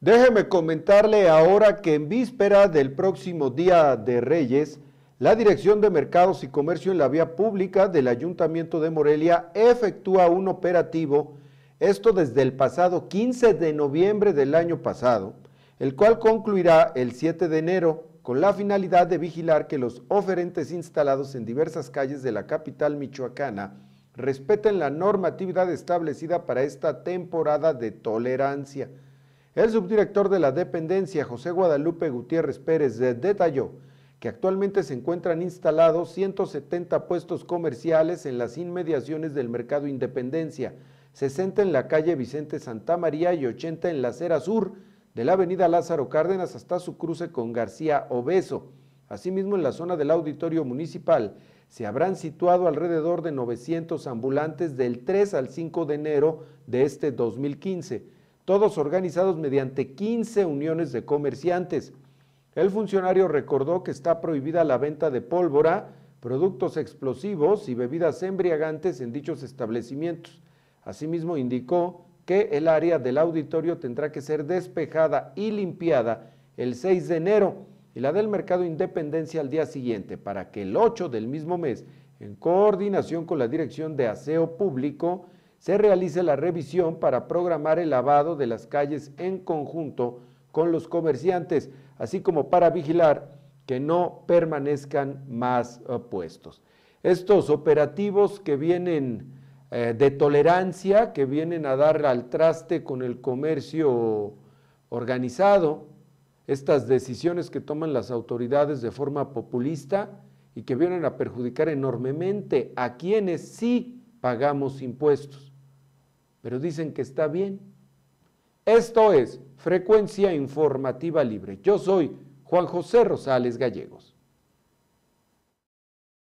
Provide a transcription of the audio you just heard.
Déjeme comentarle ahora que en víspera del próximo Día de Reyes, la Dirección de Mercados y Comercio en la Vía Pública del Ayuntamiento de Morelia efectúa un operativo, esto desde el pasado 15 de noviembre del año pasado, el cual concluirá el 7 de enero con la finalidad de vigilar que los oferentes instalados en diversas calles de la capital michoacana respeten la normatividad establecida para esta temporada de tolerancia. El subdirector de la dependencia, José Guadalupe Gutiérrez Pérez, detalló que actualmente se encuentran instalados 170 puestos comerciales en las inmediaciones del Mercado Independencia, 60 en la calle Vicente Santa María y 80 en la acera sur de la avenida Lázaro Cárdenas hasta su cruce con García Obeso. Asimismo, en la zona del Auditorio Municipal se habrán situado alrededor de 900 ambulantes del 3 al 5 de enero de este 2015. Todos organizados mediante 15 uniones de comerciantes. El funcionario recordó que está prohibida la venta de pólvora, productos explosivos y bebidas embriagantes en dichos establecimientos. Asimismo, indicó que el área del auditorio tendrá que ser despejada y limpiada el 6 de enero y la del Mercado Independencia al día siguiente, para que el 8 del mismo mes, en coordinación con la Dirección de Aseo Público, se realice la revisión para programar el lavado de las calles en conjunto con los comerciantes, así como para vigilar que no permanezcan más puestos. Estos operativos que vienen de tolerancia, que vienen a dar al traste con el comercio organizado, estas decisiones que toman las autoridades de forma populista y que vienen a perjudicar enormemente a quienes sí pagamos impuestos, pero dicen que está bien. Esto es Frecuencia Informativa Libre. Yo soy Juan José Rosales Gallegos.